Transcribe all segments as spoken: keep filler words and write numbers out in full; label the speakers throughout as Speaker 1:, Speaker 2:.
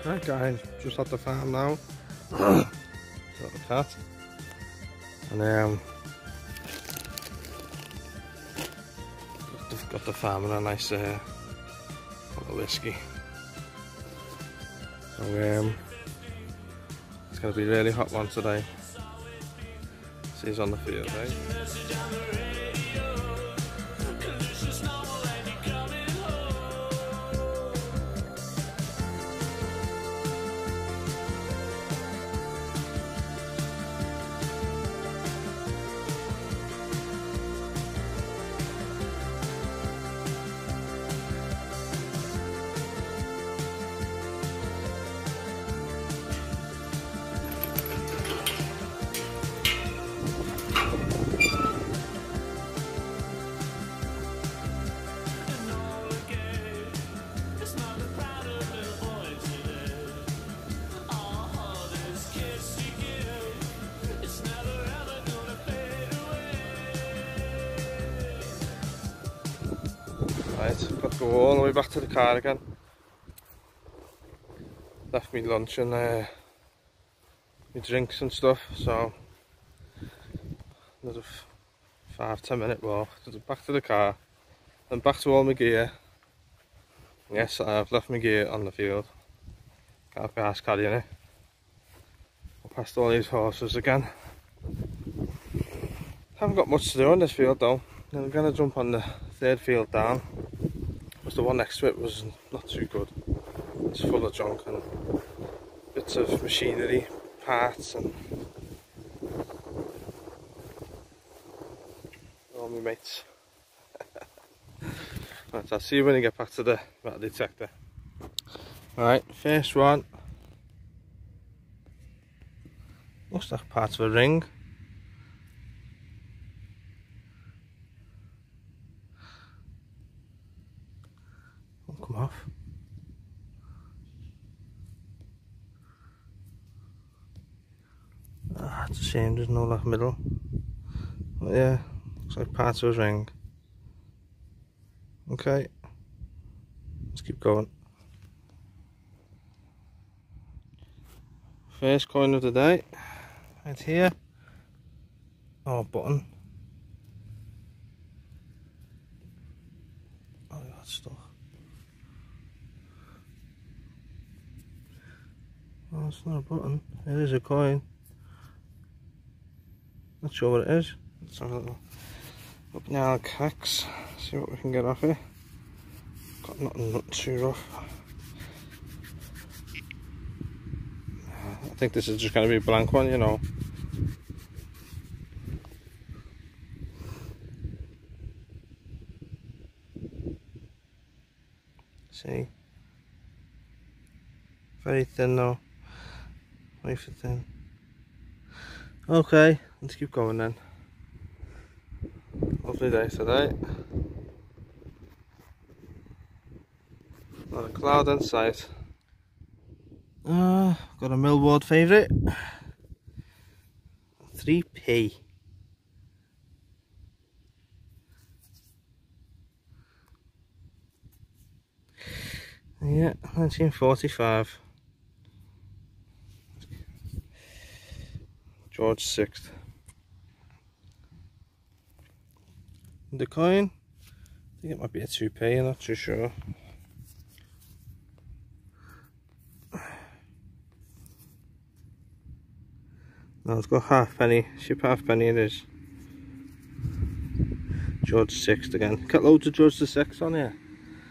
Speaker 1: Right guys, just at the farm now. Got the cat. And um got the farm and a nice uh bottle of whiskey. So um it's gonna be a really hot one today. See, he's on the field, right? Right, got to go all the way back to the car again. Left me lunch and uh, my drinks and stuff, so another five, ten minute walk. Back to the car, and back to all my gear. Yes, I've left my gear on the field. Can't be arsed carrying it. I passed all these horses again. Haven't got much to do on this field though. Then I'm gonna jump on the third field down. Because the one next to it was not too good. It's full of junk and bits of machinery, parts and all my mates. Right, I'll see you when I get back to the metal detector. Right, first one. Looks like part of a ring. Won't come off. Ah, it's a shame there's no like middle. But yeah, looks like part of a ring. Okay, let's keep going. First coin of the day, right here. Oh, button. Oh, that's stuff. Oh, it's not a button. It is a coin. Not sure what it is. Let's have a little up now, cracks. See what we can get off here. Got nothing not too rough. I think this is just going to be a blank one, you know. See, very thin though. Wafer thin. Okay, let's keep going then. Lovely day today. Not a cloud in sight. Uh, got a Millward favourite. three p. Yeah, nineteen forty-five. George sixth. The coin, I think it might be a two p, I'm not too sure. No, it's got half penny, ship half penny it is. George sixth again. Got loads of George the sixth on here.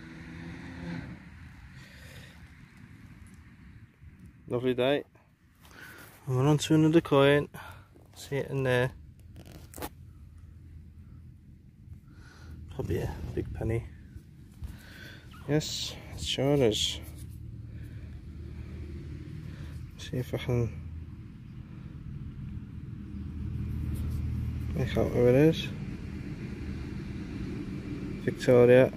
Speaker 1: Lovely day. And we're on to another coin. See it in there. Probably a big penny. Yes, it sure is. See if I can make out where it is. Victoria.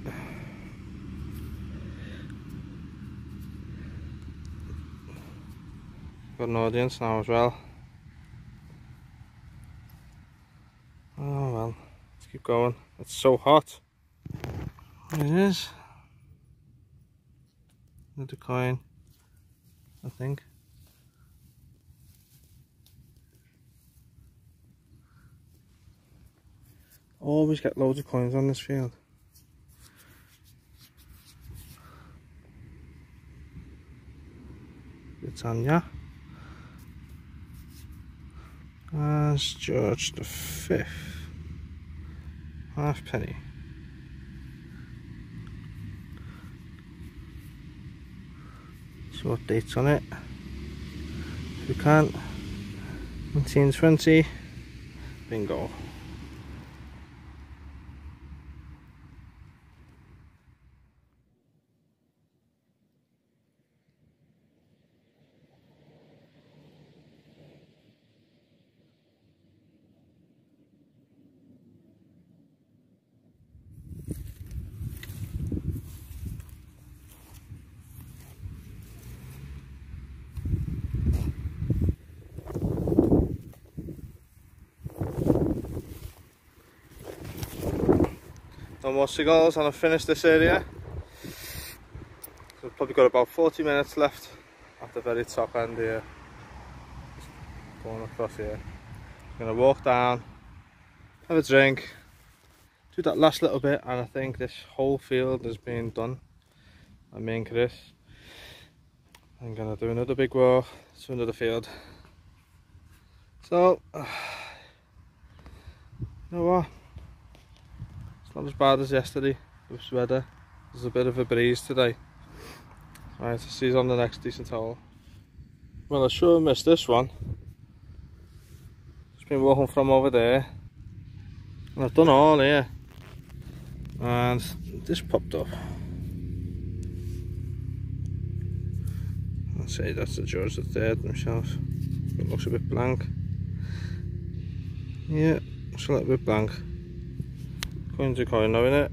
Speaker 1: Got an audience now as well. Oh well, let's keep going. It's so hot. There it is. Another coin. I think. Always get loads of coins on this field. Britannia. As George the Fifth. Half penny. So what dates on it? If you can't. nineteen twenty. Bingo. No more seagulls, and I've finished this area. So I've probably got about forty minutes left at the very top end here. Just going across here. I'm going to walk down, have a drink, do that last little bit, and I think this whole field has been done. I'm in Chris. I'm going to do another big walk to another field. So, uh, you know what? It's not as bad as yesterday, this weather. There's a bit of a breeze today. Right, see you on the next decent hole. Well, I sure missed this one. Just been walking from over there. And I've done all here. And this popped up. I'd say that's the George the Third himself. It looks a bit blank. Yeah, it's a little bit blank. Coin to coin now, innit?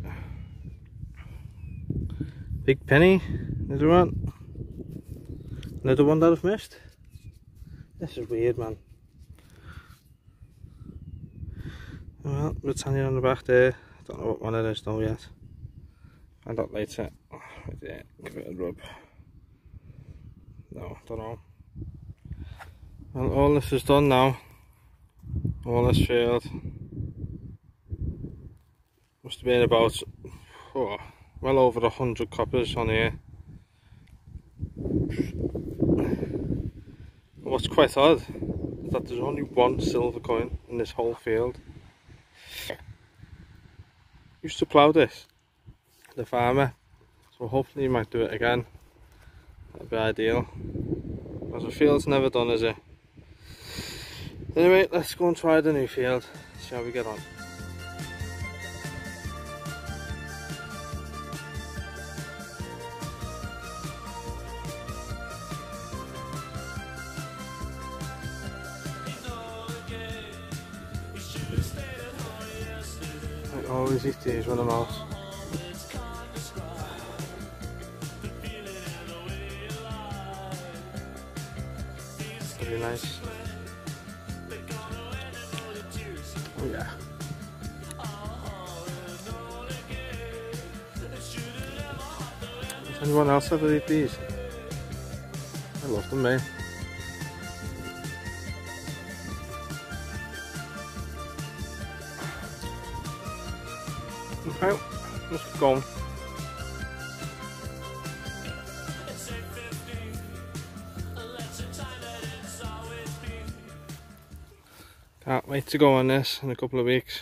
Speaker 1: Big penny, another one. Another one that I've missed. This is weird, man. Well, Britannia on the back there. Don't know what one it is though yet. Find out later. Oh, right there. Give it a rub. No, don't know. Well, all this is done now. All this field. Must have been about oh, well over a hundred coppers on here. What's quite odd is that there's only one silver coin in this whole field. Used to plough this, the farmer, so hopefully he might do it again. That'd be ideal. Because the field's never done, is it? Anyway, let's go and try the new field, see how we get on. I always eat these when I'm out. Pretty nice. Oh yeah. Does anyone else ever eat these? I love them, mate. Okay, let's keep going. Can't wait to go on this in a couple of weeks.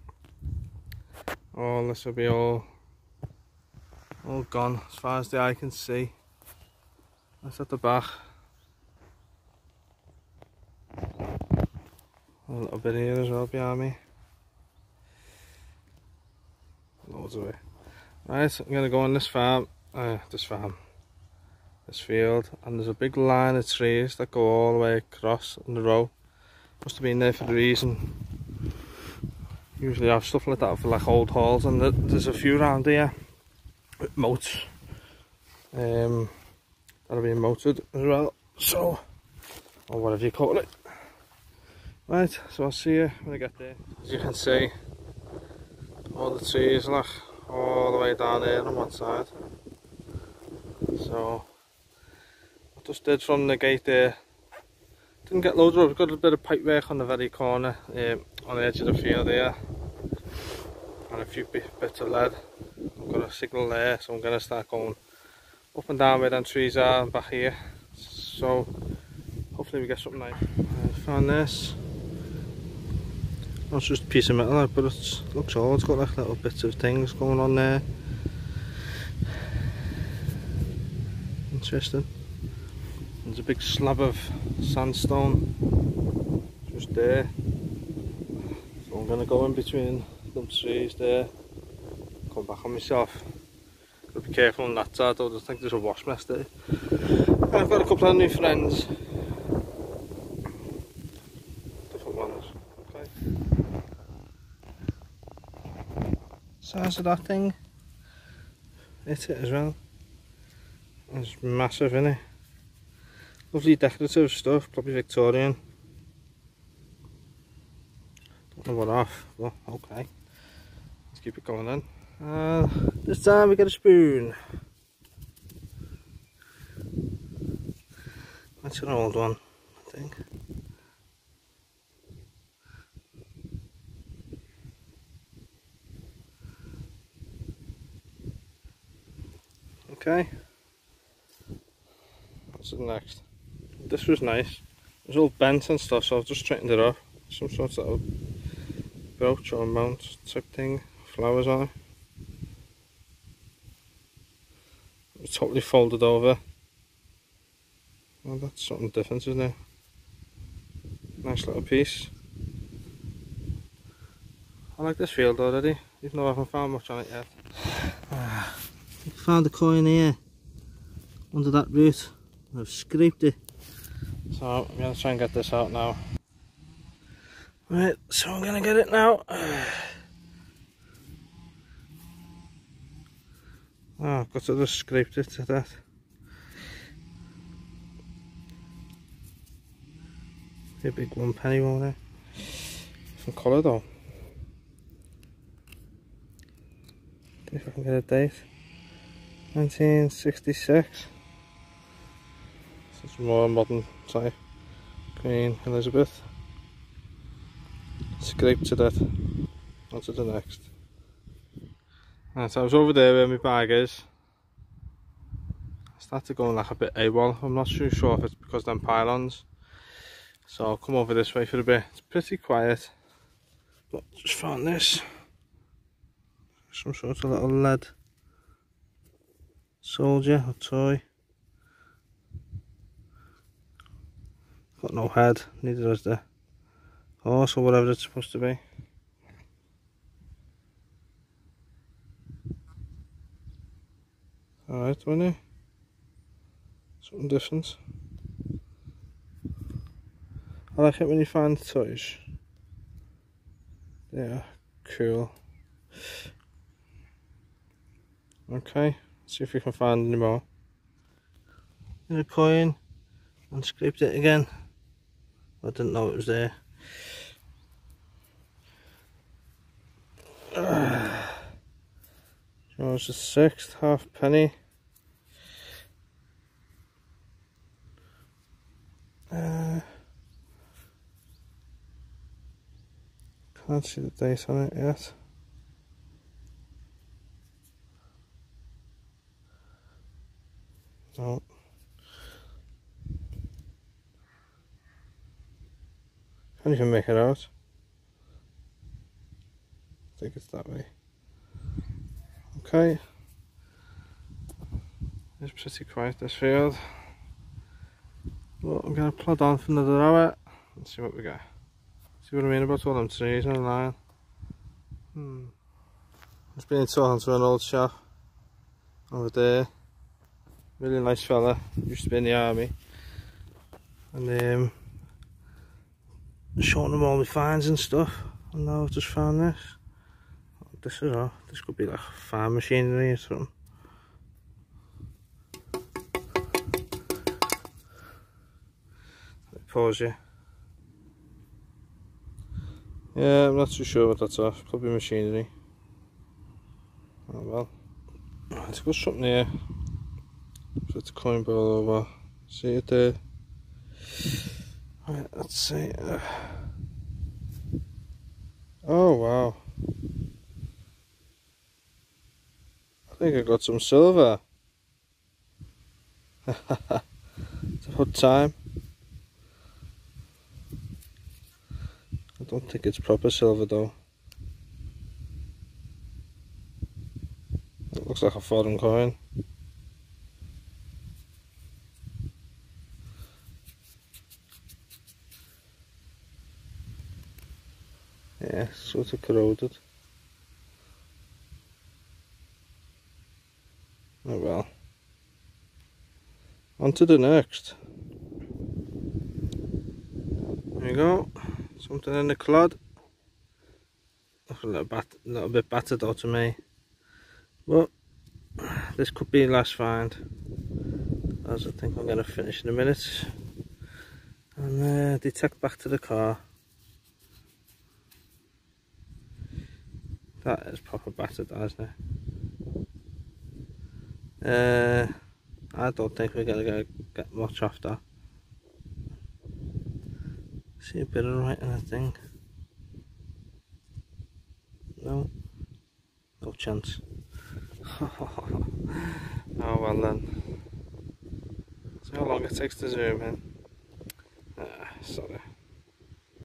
Speaker 1: Oh, this will be all, all gone as far as the eye can see. That's at the back. A little bit here as well behind me. Loads of it. Right, I'm going to go on this farm, uh, this farm, this field, and there's a big line of trees that go all the way across in the row. Must have been there for the reason. Usually I have stuff like that for like old halls, and there's a few around here with moats um, that are being moated as well, so, or whatever you call it. Right, so I'll see you when I get there. As you can see, all the trees like all the way down there on one side, so just did from the gate there. Didn't get loads of it, got a bit of pipe work on the very corner, um, on the edge of the field there. And a few bits of lead. I've got a signal there, so I'm going to start going up and down where them trees are and back here. So hopefully we get something nice. I found this. Not just a piece of metal, but it looks old. It's got like little bits of things going on there. Interesting. There's a big slab of sandstone just there. So I'm going to go in between them trees there. Come back on myself. Gotta be careful on that side, I just think there's a wash mess there. And I've got a couple of new friends. Different ones. Okay. Size of that thing. It's it as well. It's massive, isn't it? Lovely decorative stuff, probably Victorian. Don't know what off, but okay. Let's keep it going then. Uh, this time we get a spoon. That's an old one, I think. Okay. What's the next? This was nice. It was all bent and stuff, so I've just straightened it off. Some sort of brooch or mount type thing. Flowers on it. It's totally folded over. Well, that's something different, isn't it? Nice little piece. I like this field already, even though I haven't found much on it yet. Ah, I found a coin here under that root. I've scraped it. So I'm going to try and get this out now. Right, so I'm going to get it now. Oh, I've got to just scraped it to that. A big one penny, won't it? Some colour though. If I can get a date. nineteen sixty-six. This is more modern type. Queen Elizabeth. Scraped to that. On to the next. Right, so I was over there where my bag is. I started going like a bit AWOL. I'm not too sure if it's because of them pylons. So I'll come over this way for a bit. It's pretty quiet. But just found this. Some sort of little lead soldier or toy. Got no head, neither does the horse or whatever it's supposed to be. Alright, wasn't it? Something different. I like it when you find toys. Yeah, cool. Okay, let's see if we can find any more. In a coin, and scraped it again. I didn't know it was there. George the sixth, half penny. Uh, can't see the date on it yet. No. Can't even make it out. I think it's that way. Okay. It's pretty quiet, this field. Well, I'm going to plod on for another hour and see what we get. See what I mean about all them trees on the line. Hmm. I've been talking to an old chap over there. Really nice fella, used to be in the army. And um, showing them all my finds and stuff. And now I've just found this. This is all. This could be like farm machinery or something. Pause you. Yeah, I'm not too sure what that's off. Probably machinery. Oh well. Let's go something here. So it's a coin ball over See it there. Right, let's see. Uh, oh wow. I think I got some silver. It's about time. I don't think it's proper silver though. It looks like a foreign coin. Yeah, sort of corroded. Oh well. On to the next. There you go. Something in the clod. Looks a little, bat a little bit battered out to me. But this could be the last find, as I think I'm going to finish in a minute. And uh, detect back to the car. That is proper battered, isn't it? Uh, I don't think we're going to get much off that. See a bit of writing, I think. No, no chance. Oh well then. See how long it takes to zoom in. Ah, sorry.